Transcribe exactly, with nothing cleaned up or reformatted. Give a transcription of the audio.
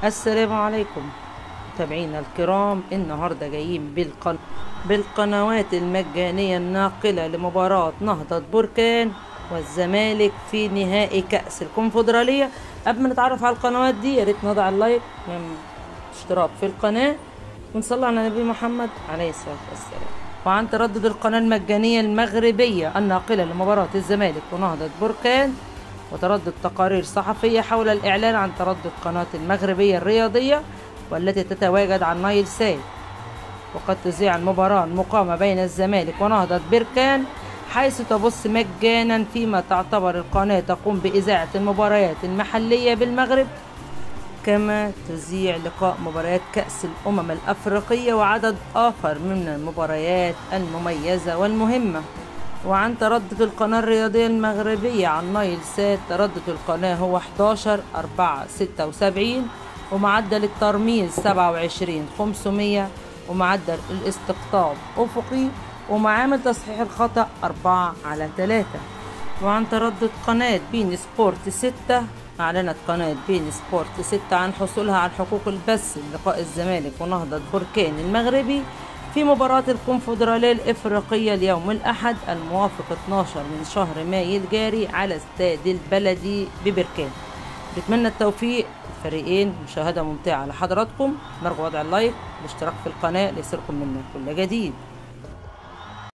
السلام عليكم متابعينا الكرام. النهارده جايين بالقن... بالقنوات المجانية الناقلة لمباراة نهضة بركان والزمالك في نهائي كأس الكونفدرالية. قبل ما نتعرف على القنوات دي يا ريت نضع اللايك اشتراك في القناة ونصلي على النبي محمد عليه الصلاة والسلام. وعن تردد القناة المجانية المغربية الناقلة لمباراة الزمالك ونهضة بركان، وتردد تقارير صحفية حول الإعلان عن تردد قناة المغربية الرياضية والتي تتواجد على النايل سات. وقد تذيع المباراة المقامة بين الزمالك ونهضة بركان حيث تبث مجانا، فيما تعتبر القناة تقوم بإذاعة المباريات المحلية بالمغرب، كما تذيع لقاء مباريات كأس الأمم الأفريقية وعدد آخر من المباريات المميزة والمهمة. وعن تردد القناة الرياضية المغربية عن نايل سات، تردد القناة هو احداشر أربعة ستة وسبعين، ومعدل الترميز سبعة وعشرين خمسمية، ومعدل الاستقطاب أفقي، ومعامل تصحيح الخطأ أربعة على ثلاثة. وعن تردد قناة بين سبورت ستة، أعلنت قناة بين سبورت ستة عن حصولها على حقوق البث للقاء الزمالك ونهضة بركان المغربي في مباراة الكونفدرالية الإفريقية اليوم الأحد الموافق اثناشر من شهر مايو الجاري على استاد البلدي ببركان. بتمنى التوفيق الفريقين، مشاهدة ممتعة لحضراتكم. نرجو وضع اللايك والاشتراك في القناة ليصلكم منا كل جديد.